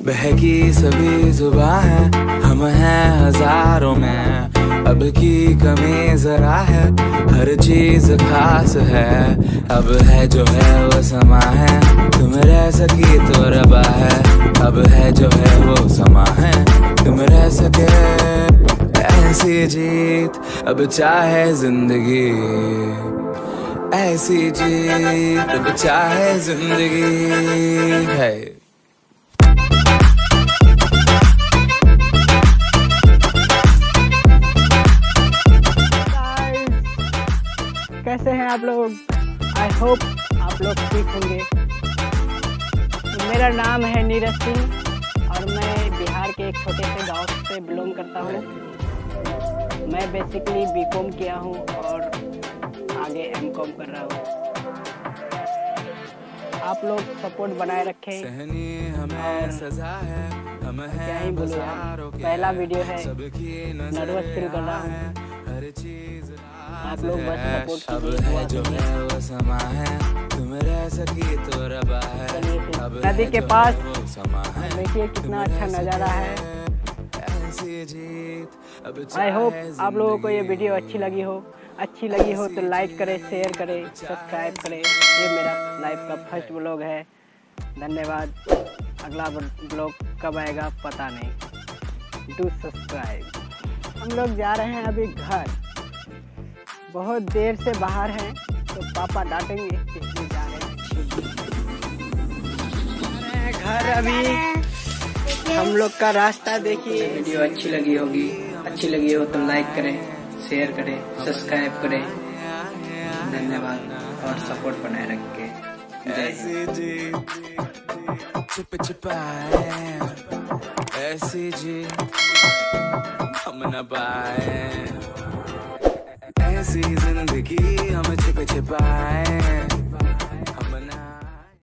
बहकी सभी जुबां है, हम हैं हजारों में। अब की कमी जरा है, हर चीज खास है। अब है जो है वो समा है, तुम रह सकी तो रबा है। अब है जो है वो समा है, तुम रह सके ऐसी जीत। अब चाहे जिंदगी ऐसी जीत, अब चाहे जिंदगी है। कैसे हैं आप लोग? आई होप आप लोग ठीक होंगे। मेरा नाम है नीरज सिंह और मैं बिहार के एक छोटे से गांव से बिलोंग करता हूं। मैं बेसिकली बीकॉम किया हूं और आगे एमकॉम कर रहा हूं। आप लोग सपोर्ट बनाए रखें और क्या ही बोलूं यार, पहला वीडियो है, नर्वस फील कर रहा हूँ। आप लोग बस सपोर्ट कीजिए। जो है वो समा है, तुम रह सकी तो रबा है। नदी के पास देखिए कितना अच्छा नज़ारा है। आई होप आप लोगों को ये वीडियो अच्छी लगी हो तो लाइक करें, शेयर करें, सब्सक्राइब करें। ये मेरा लाइफ का फर्स्ट व्लॉग है। धन्यवाद। अगला व्लॉग कब आएगा पता नहीं। Do subscribe. हम लोग जा रहे हैं अभी घर, बहुत देर से बाहर हैं तो पापा डांटेंगे इसलिए जा रहे हैं घर। अभी हम लोग का रास्ता देखिए। वीडियो अच्छी लगी हो तो लाइक करें, शेयर करें, सब्सक्राइब करें। धन्यवाद और सपोर्ट बनाए रखें। जय छिप छिपाए ऐसी जी हम न पाए, ऐसी जिंदगी हम छिप छिपाए।